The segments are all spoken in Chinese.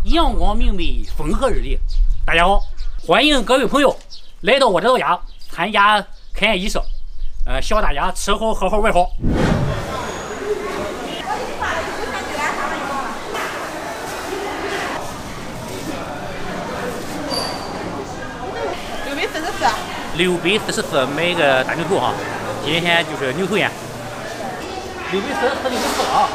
阳光明媚，风和日丽。大家好，欢迎各位朋友来到我这老家参加开宴仪式。希望大家吃好喝好玩好。644买个大牛头哈，今天就是牛头宴。640和640啊。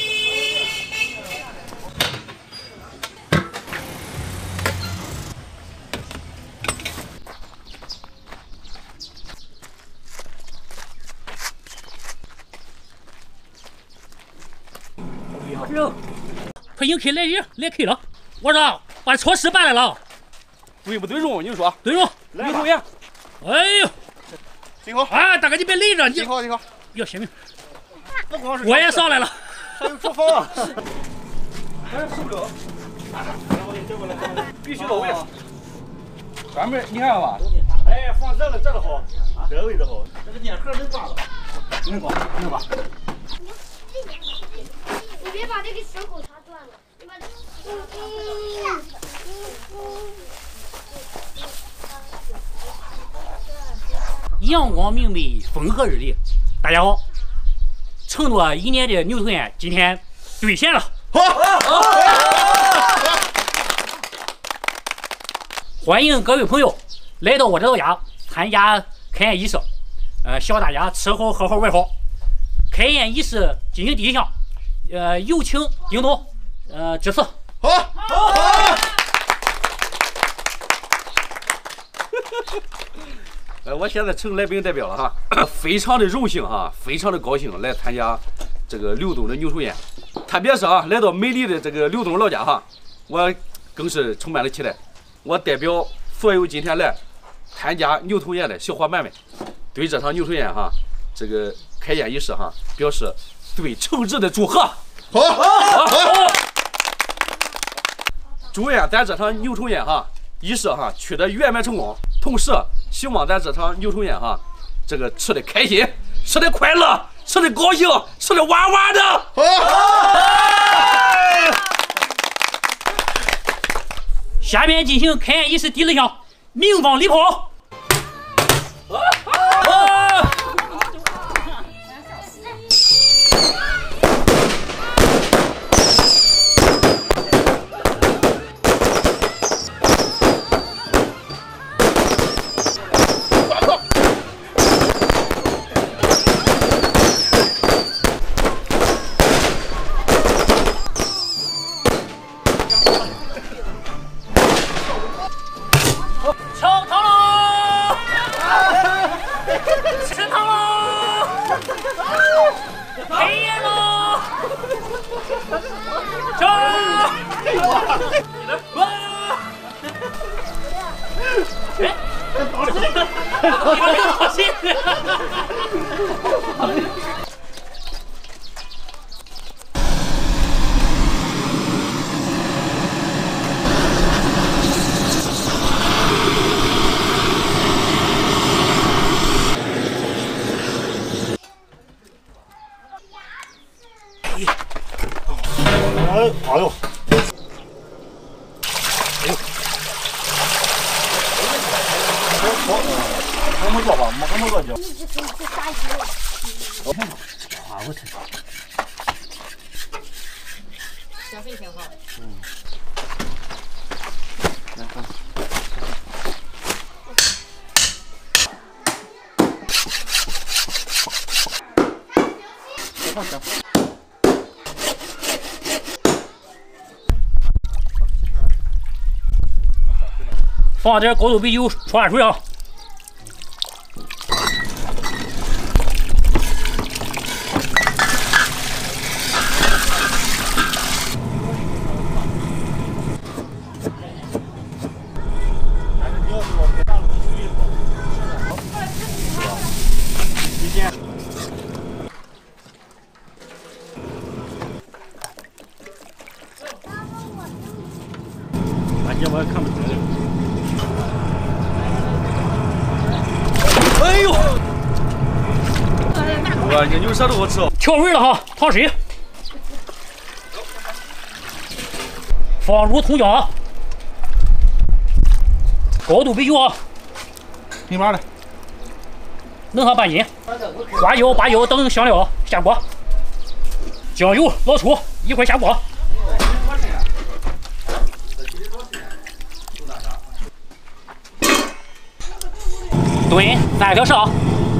快迎客来人，来客了！我说把超市办来了， 对不对中？你说对中， 牛头宴。 哎呦， 挺好啊！大哥你别累着，你挺好挺好。 要行命， 不光是我也上来了， 还有厨房啊！哎，受不了！必须到位。专门你看吧，哎，放这了，这个好，这个位置好。这个烟盒能挂吗？能挂，能挂。 你别把这个小口插断了，你把这阳光明媚，风和日丽。大家好，承诺1年的牛头宴今天兑现了。欢迎各位朋友来到我这老家参加开宴仪式。希望大家吃好喝好玩好。开宴仪式进行第一项，有请丁总，致辞。 好。我现在成来宾代表了哈，非常的荣幸哈，非常的高兴来参加这个刘东的牛头宴。特别是啊，来到美丽的这个刘东老家哈，我更是充满了期待。我代表所有今天来参加牛头宴的小伙伴们，对这场牛头宴哈，这个开宴仪式哈，表示最诚挚的祝贺。好。祝愿咱这场牛头宴哈仪式哈取得圆满成功，同时希望咱这场牛头宴哈，这个吃的开心，吃的快乐，吃的高兴，吃的哇哇的。 下面进行开宴仪式第2项，鸣放礼炮。 哎呦！我没做吧，我没做就。 一直可以去杀鱼了。 我天！ 消费挺好。 来看。好行。 放点高度啤酒涮水啊！我也看不出来。哎呦！ 哇，这牛舌头好吃哦！ 调味了哈，糖水。 放入葱姜，高度备油， 明白了。 弄上半斤，花椒、八角等香料下锅，酱油、老抽一块下锅。炖3个小时。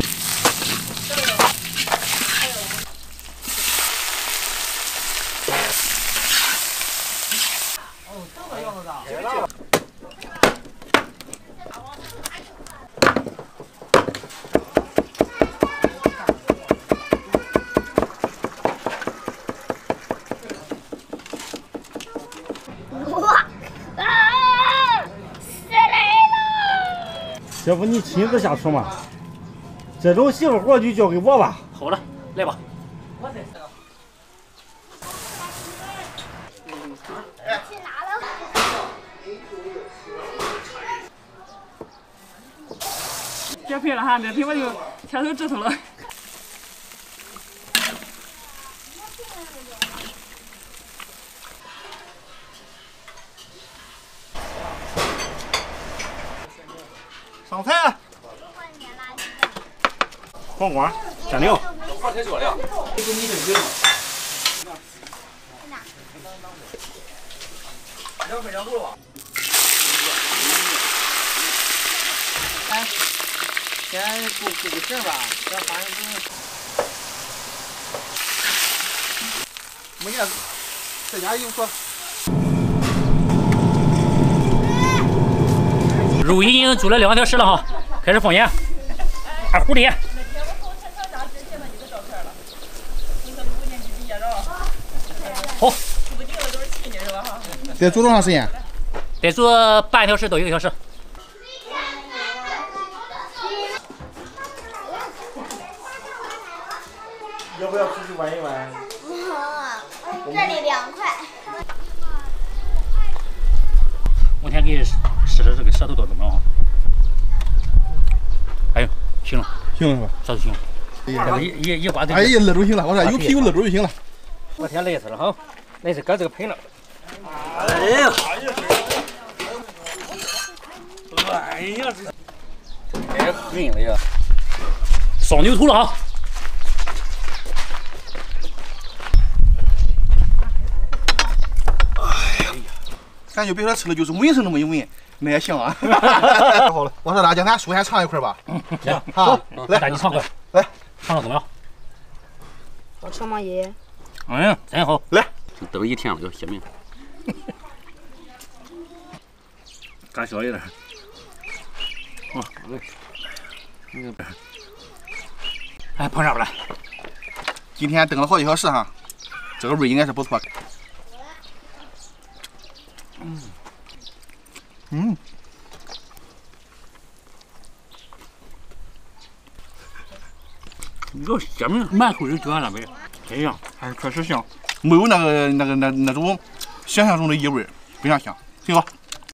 要不你亲自下厨嘛？这种媳妇活就交给我吧。 好了，来吧。 去哪了？ 别赔了哈，这赔我就挑手指头了。 上菜。黄瓜、蘸料。 放太少了。这个你这鱼了吗？2块钱够了吧？ 哎，先顾个事吧，这反正没见，在家有说。 肉已经煮了2个小时了哈，开始放盐，2壶的盐。好， 得煮多长时间？ 得煮半小时到1个小时。 要不要出去玩一玩？ 这里凉快。 我先给试试这个舌头到怎么样啊？哎呦，行了， 行了是吧？ 舌头行了。这个一刮对。 哎呀，勒住行了，我说有皮有勒住就行了。 我天累死了哈，那是搁这个盆了。 哎呀！哎呀， 太狠了呀！ 烧牛头了啊！ 感觉别说吃了就是闻声都没闻，那也香啊！好了，我说大家咱叔先尝一块吧。 行啊，来， 那你尝块， 来， 尝尝怎么样？ 好吃吗爷？ 嗯，真好。 来， 都1天了，要歇命。 干小一点。哎，碰上不了。 今天等了好几小时哈，这个味应该是不错。 你这鲜面满口就卷了呗，真香， 还是确实香，没有那种想象中的异味，非常香，行吧？